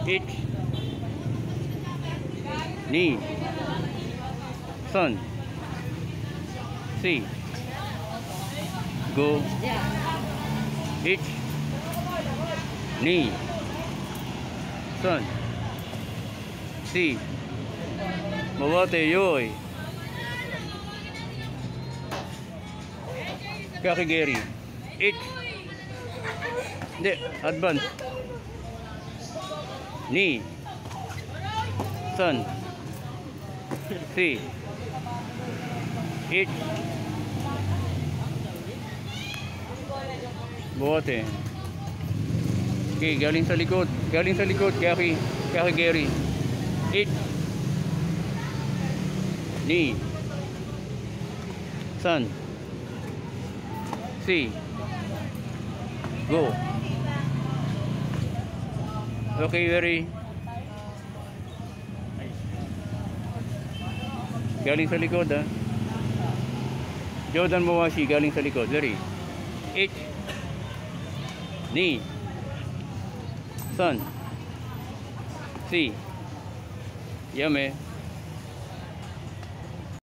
H. Knee. Sun. C. Go. H. Knee. Sun. C. Mawate yoy. Kaki Gary. H. Hindi, advance. Knee. Sun. C. H. Bote. Okay, galing sa likod. Galing sa likod. Kaki Gary. H. Knee. Sun. C. Go. Okay, Gary. Galing sa likod, ha. Jordan Mawashi, galing sa likod. Gary. H. Knee. Sun. C. Yame.